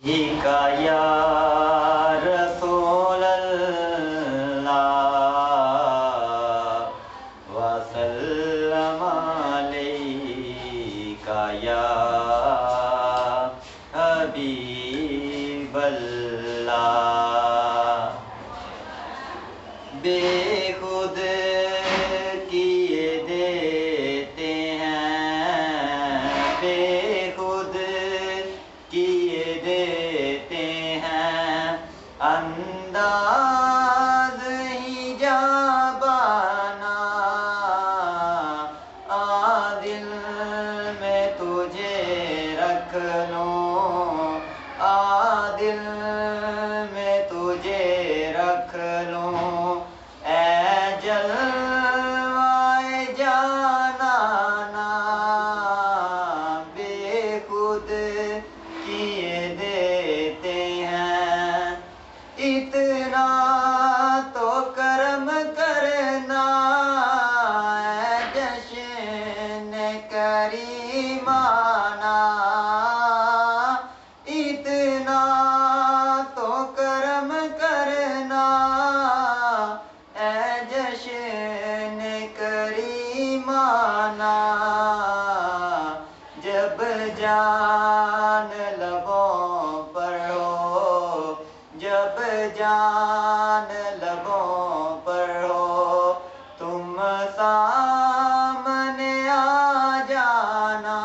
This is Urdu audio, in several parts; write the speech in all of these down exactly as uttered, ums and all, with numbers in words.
کا یا رسول اللہ وسلم علیکہ یا حبیب اللہ بے خود کیے دیتے ہیں بے خود کیے دیتے ہیں انداز ہی جابانا عادل میں تجھے رکھ لوں عادل میں تجھے رکھ لوں اے جلوائے جانانا بے خود کیے دیتے ہیں اتنا تو کرم کرنا اے جشن کریمانہ اتنا تو کرم کرنا اے جشن کریمانہ جب جان لبوں پر ہو جب جان لبوں پر ہو تم سامنے آ جانا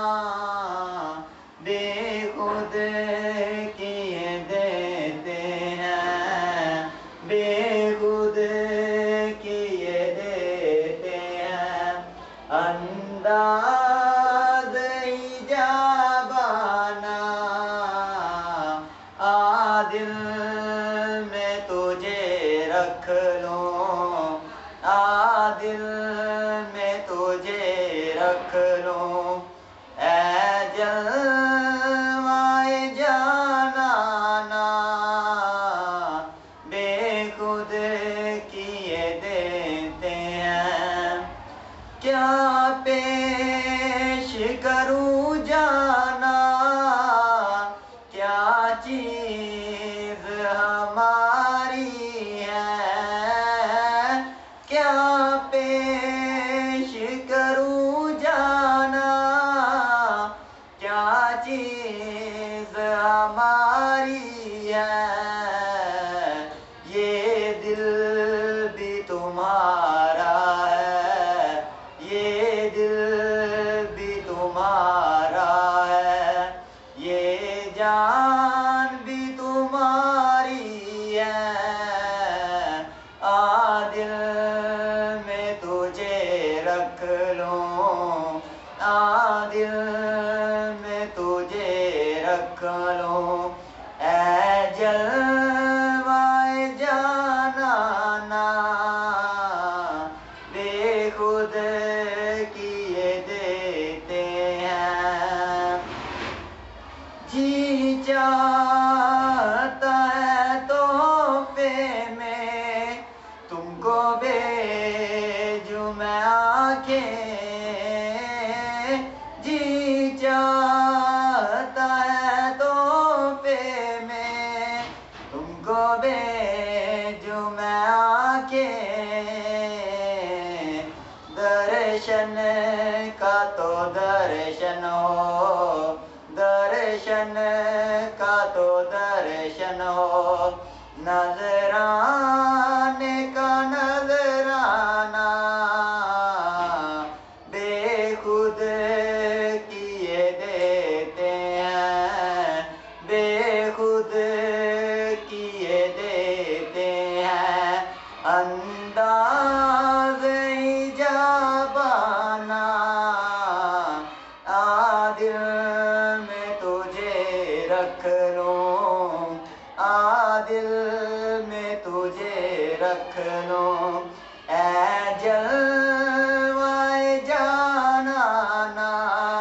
بے خود کیے دیتے ہیں بے خود کیے دیتے ہیں انداز ہی جابانا عادل میں تجھے رکھ لوں عادل میں تجھے رکھ لوں اے جلوائے جانانا بے خود کیے دیتے ہیں کیا پیش کروں جانا کیا چیز ہماری ہے کیا پیش کروں جانا کیا چیز ہماری ہے یہ دل بھی تمہارا ہے یہ دل بھی تمہارا ہے یہ جان بھی تمہاری ہے عادل میں تجھے رکھ لوں عادل میں تجھے رکھ لوں اے جلوائے جانانا بے خود کیے دیتے ہیں جی چاہتا ہے تحفے میں تم کو بھیجوں میں آنکھیں جی چاہتا ہے تحفے میں تم کو بھیجوں میں آنکھیں درشن کا تو درشن ہو درشن کا تو درشن ہو نظرانے کا نظرانہ بے خود کیے دیتے ہیں بے خود کیے دیتے ہیں انداز ہی جابانا عادل میں تجھے رکھ لوں عادل میں تجھے رکھ لوں اے جلوائے جانانا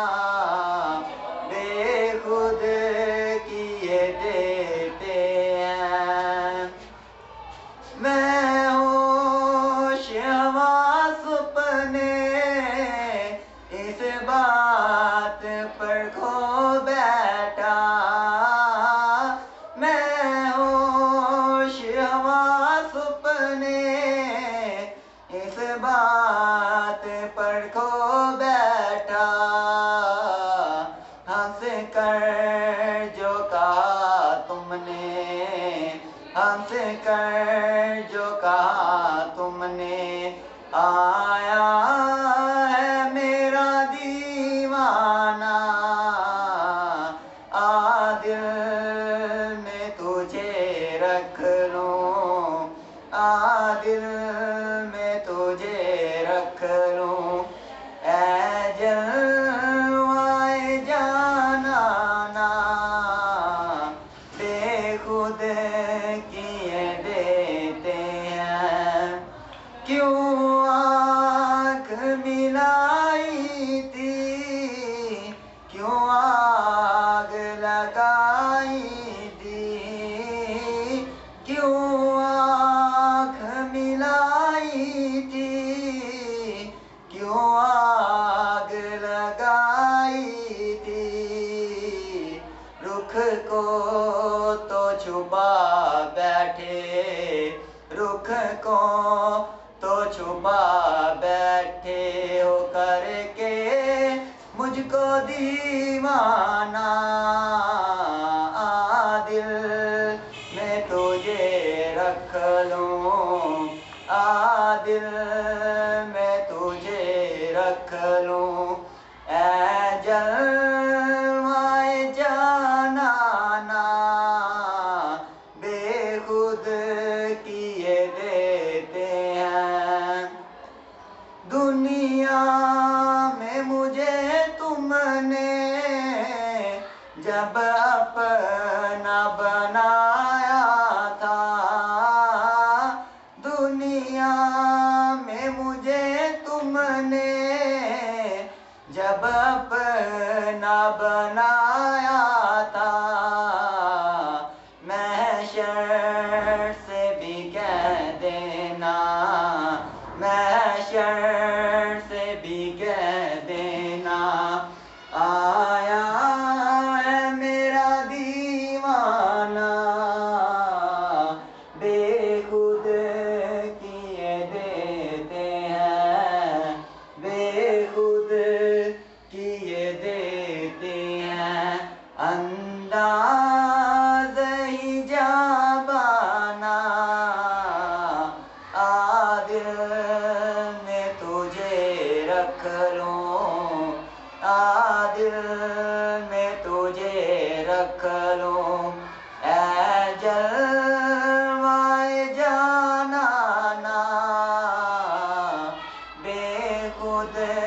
بے خود کیے دیتے ہیں میں ہوش حواس اپنے اس بات پر کھو بیٹھا ہم سے کر جو کہا تم نے، آیا ہے میرا دیوانہ، آ دل میں تجھے رکھ لوں، آ دل میں تجھے رکھ لوں، اے جلوائے جانانا، بے خود کیے دیتے ہیں، کیوں آنکھ ملائی تھی، کیوں آگ لگائی تھی، کیوں آنکھ ملائی تھی، کیوں آگ لگائی تھی، رخ کو تو چھپا بیٹھے، رخ کو تو چھپا بیٹھے ہو کر کے مجھ کو دیوانہ، آ دل میں تجھے رکھ لوں، آ دل میں تجھے رکھ لوں، اے جلوائے جانانا، بے خود کیے دیتے ہیں، دنیا میں مجھے تم نے جب اپنا بنایا تھا، دنیا میں مجھے تم نے جب اپنا بنایا تھا، محشر سے بھی کہہ دینا، محشر سے بھی کہہ دینا، آیا ہے میرا دیوانہ، بے خود کیے دیتے ہیں، بے خود کیے دیتے ہیں، انداز ہی جابانا، آ دل میں تجھے رکھ لوں، آ دل میں تجھے رکھ لوں، اے جلوائے جانانا، بے خود